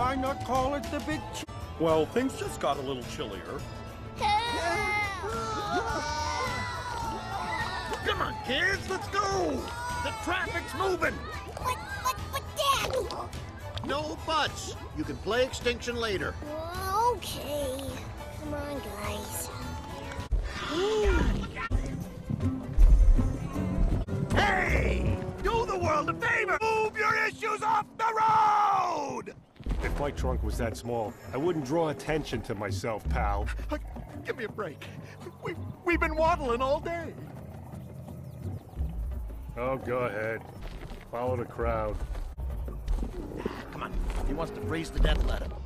why not call it the Big Well, things just got a little chillier. Come on, kids, let's go! The traffic's moving! But, Dad! No buts. You can play Extinction later. Okay. Come on, guys. Hey! Do the world a favor! Move your issues off the road! If my trunk was that small, I wouldn't draw attention to myself, pal. Give me a break. We've been waddling all day. Oh, go ahead. Follow the crowd. Come on. If he wants to freeze to death, let him.